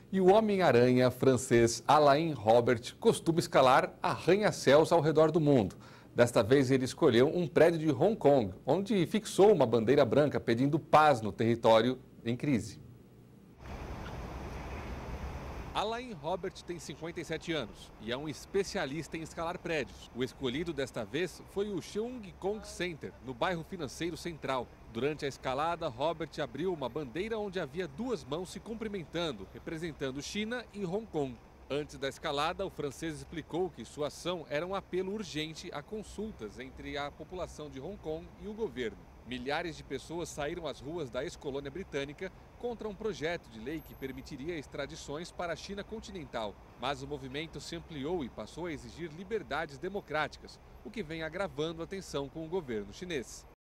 E o Homem-Aranha francês Alain Robert costuma escalar arranha-céus ao redor do mundo. Desta vez ele escolheu um prédio de Hong Kong, onde fixou uma bandeira branca pedindo paz no território em crise. Alain Robert tem 57 anos e é um especialista em escalar prédios. O escolhido desta vez foi o Sheung Kong Center, no bairro financeiro central. Durante a escalada, Robert abriu uma bandeira onde havia duas mãos se cumprimentando, representando China e Hong Kong. Antes da escalada, o francês explicou que sua ação era um apelo urgente a consultas entre a população de Hong Kong e o governo. Milhares de pessoas saíram às ruas da ex-colônia britânica contra um projeto de lei que permitiria extradições para a China continental. Mas o movimento se ampliou e passou a exigir liberdades democráticas, o que vem agravando a tensão com o governo chinês.